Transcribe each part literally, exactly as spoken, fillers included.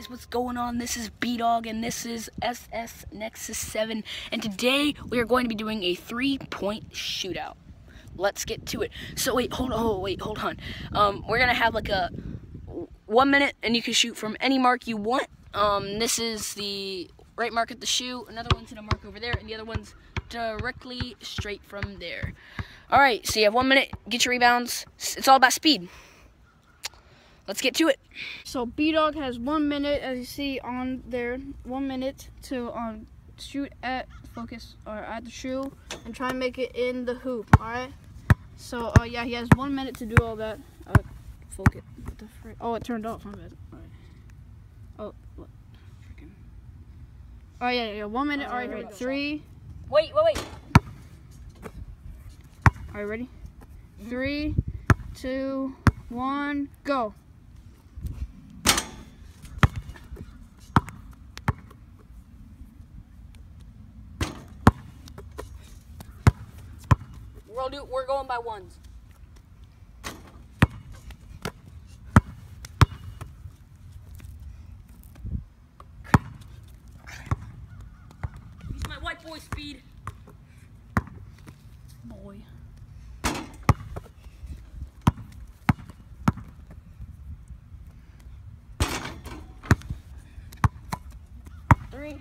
guys, what's going on? This is B-Dog and this is S S Nexus seven, and today we are going to be doing a three-point shootout. Let's get to it. So wait, hold on, oh, wait, hold on. Um, we're gonna have like a one minute, and you can shoot from any mark you want. Um, this is the right mark at the shoe. Another one's in a mark over there, and the other one's directly straight from there. All right, so you have one minute. Get your rebounds. It's all about speed. Let's get to it. So B-Dog has one minute, as you see on there, one minute to um, shoot at focus or at the shoe and try and make it in the hoop. All right. So uh, yeah, he has one minute to do all that. Uh, focus. What the frick? Oh, it turned off. My bad. All right. Oh, what? Freaking. Oh yeah, yeah. One minute. All right, ready. Three. Wait, wait, wait. All right, ready? Mm-hmm. Three, two, one, go. We'll do, we're going by ones. Use my white boy speed. Boy. Three.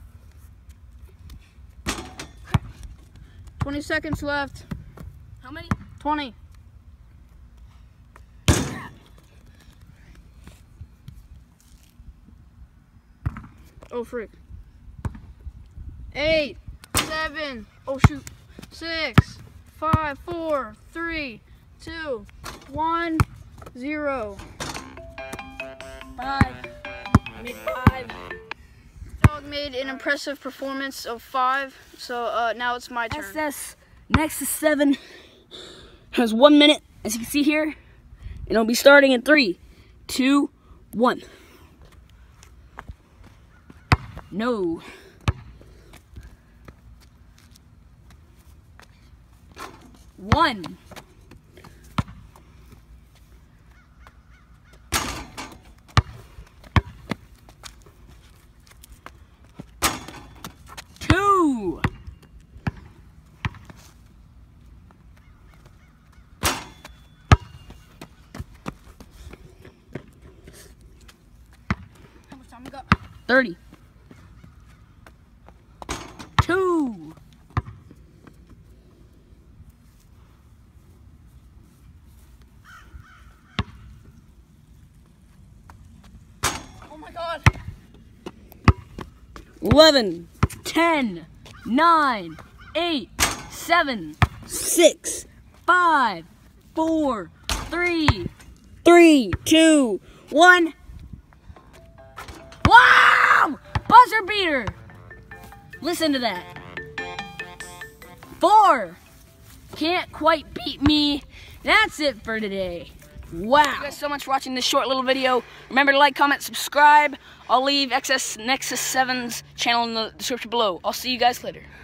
Twenty seconds left. How many? Twenty. Oh frick. Eight, seven, oh shoot. Six, five, four, three, two, one, zero. Five. I made five. Dog made an impressive performance of five, so uh, now it's my turn. S S Nexus seven has one minute, as you can see here, and it'll be starting in three, two, one. No. One. Two. How much time we got? Thirty. Two. Oh my god. Eleven. Ten. Nine. Eight. Seven. Six. Five. Four. Three. Three. Two. One. Wow! Buzzer beater! Listen to that. Four. Can't quite beat me. That's it for today. Wow. Thank you guys so much for watching this short little video. Remember to like, comment, subscribe. I'll leave S S Nexus seven's channel in the description below. I'll see you guys later.